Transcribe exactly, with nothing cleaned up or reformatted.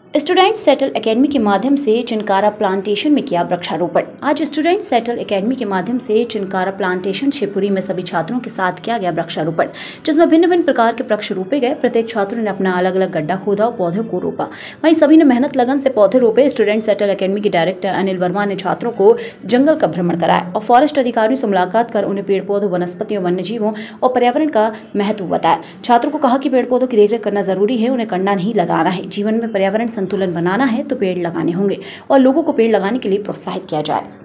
Student settle academy के माध्यम से चिनकारा प्लांटेशन में किया वृक्षारोपण। आज स्टूडेंट सेटल एकेडमी के माध्यम से चिनकारा प्लांटेशन शिवपुरी में सभी छात्रों के साथ किया गया वृक्षारोपण, जिसमें भिन्न भिन्न प्रकार के वृक्ष रोपे गए। प्रत्येक छात्र ने अपना अलग अलग गड्ढा खोदा और पौधों को रोपा। वहीं सभी ने मेहनत लगन से पौधे रोपे। स्टूडेंट सेटल एकेडमी के डायरेक्टर अनिल वर्मा ने छात्रों को जंगल का भ्रमण कराया और फॉरेस्ट अधिकारियों से मुलाकात कर उन्हें पेड़ पौधों, वनस्पतियों, वन्य जीवों और पर्यावरण का महत्व बताया। छात्रों को कहा कि पेड़ पौधों की देखरेख करना जरूरी है, उन्हें कंडा नहीं लगाना है। जीवन में पर्यावरण संतुलन बनाना है तो पेड़ लगाने होंगे और लोगों को पेड़ लगाने के लिए प्रोत्साहित किया जाए।